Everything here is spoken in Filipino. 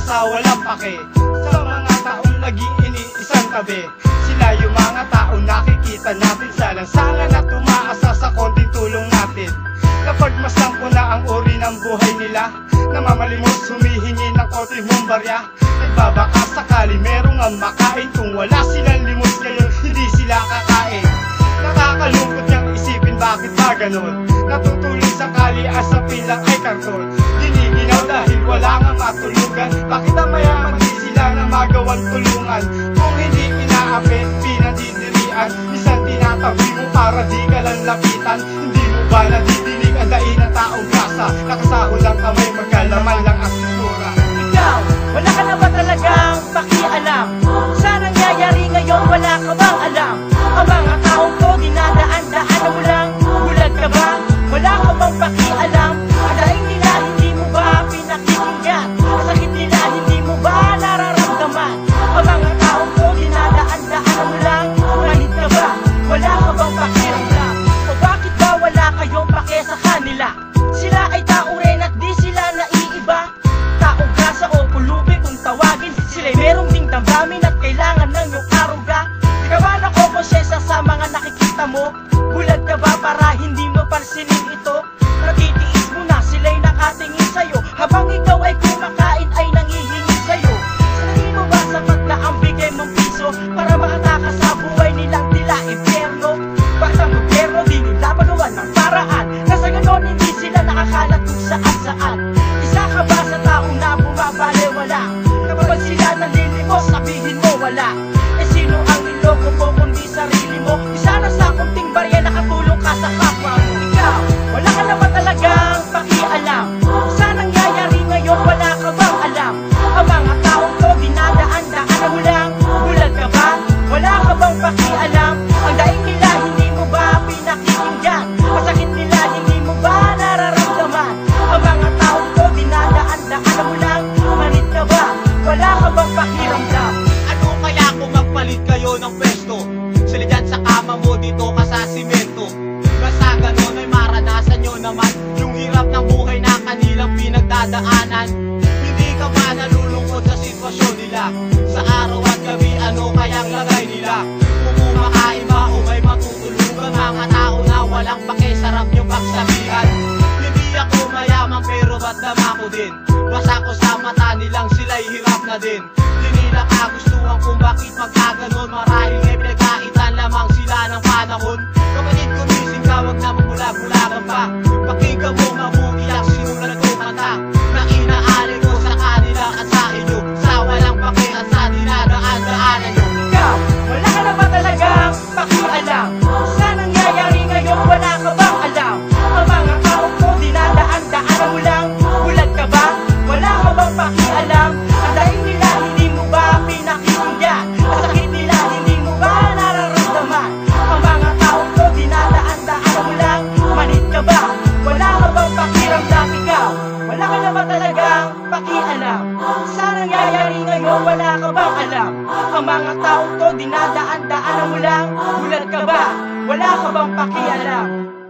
basta walang pake sa mga taong naging iniisang tabi. Sila yung mga taong nakikita natin sa lansangan at umaasa sa konting tulong natin. Napagmasdan ko na ang uri ng buhay nila, namamalimos humihingi ng konting humbarya. Nagbabaka sakali merong ang makain, kung wala silang limos ngayon hindi sila kakain. Nakakalungkot niyang isipin bakit ba ganon, natutuloy sakali asapin lang ay karton. Giniginaw dahil wala nga matulugan, bakit ang mayaman di sila na magawang tulungan? Kung hindi inaapit, pinandidirian, isang tinatabi mo para di ka lang lapitan. Hindi mo ba nadidinig ang daing ng taong grasa, nakasahol lang kamay, magkalaman lang ang struktura. Ikaw, wala ka na ba talagang pakialam sa nangyayari ngayon? Wala ka bang alam? Ang mga taong to dinadaan-daan mo lang. Bulag ka ba? Wala ka bang pakialam? Ang daing nila hindi mo ba pinakikinggan? Ang sakit nila hindi mo ba nararamdaman? Ang mga taong to dinadaan-daan mo lang. Galit ka ba? Wala ka bang pakialam? O bakit ba wala kayong pake sa kanila? Sila ay tao rin at di sila naiiba. Taong grasa o pulubi kung tawagin, sila'y merong ding damdamin at kailangan ng iyong aruga. Di ka ba nakokonsensya sa mga nakikita mo? Bulag ka ba para hindi mo pansinin ito? Natitiis mo na sila'y nakatingin sa'yo, habang ikaw ay kumakain ay nangihingi sa'yo. Sa tingin mo ba sapat na ang bigay mong piso para makatakas sa buhay nilang tila impyerno? Bakit ang gobyerno di nila magawan ng paraan na sa ganon hindi sila nakakalat kung saan-saan? Isa ka ba sa taong na bumabaliwala? Kapag sila nalilimos, sabihin mo wala. Eh sino ang niloko mo kundi sarili mo? Isa na sa kunting barya nakatulong ka sa kapwa mo. Ikaw, wala ka na ba talagang pakialam sa nangyayari ngayon? Wala ka bang alam? Ang mga taong to dinadaan-daan mo lang. Bulag ka ba? Wala ka bang pakialam? Ang daing nila hindi mo ba pinakikinggan? Ang sakit nila hindi mo ba nararamdaman? Ang mga taong to dinadaan-daan mo lang. Manit ka ba? Wala ka bang pakiramdam? Ano kaya kung magpalit kayo ng pwesto? Sila dyan sa kama mo, dito ka sa simento. Basta ganon ay maranasan nyo naman yung hirap ng buhay na kanilang pinagdadaanan. Hindi ka ba nalulungkot sa sitwasyon nila? Sa araw at gabi, ano kayang lagay nila? Kung kumakain ba o may matutulugan, mga tao na walang pake, sarap yung pagsabihan. Hindi ako mayaman pero ba't dama ko din? Basta ko sa mata nilang sila'y hirap na din. Di nila kagustuhan kung bakit magkaganon. Marahil ay pinagkaitan lamang sila ng panahon. Kapatid gumising ka, wag na magbulag-bulagan pa. Pakinggan mo mabuti ang sinulat ko kanta na inaali ko sa kanila at sa inyo, sa walang pake at sa dinadaan-daanan nyo. Ikaw, wala ka na ba talagang pakialam sa nangyayari ngayon? Wala ka bang alam? Ang mga taong to dinadaan-daan mo lang. Bulag ka ba? Wala ka bang pakialam? Ang daing nila hindi mo ba pinakikinggan? Ang sakit nila hindi mo ba nararamdaman? Ang mga taong to dinadaan-daan mo lang. Manit ka ba? Wala ka bang pakiramdam? Ikaw, wala ka na ba talagang pakialam sa nangyayari ngayon? Wala ka bang alam? Ang mga taong to dinadaan-daan mo lang. Bulag ka ba? Wala ka bang pakialam?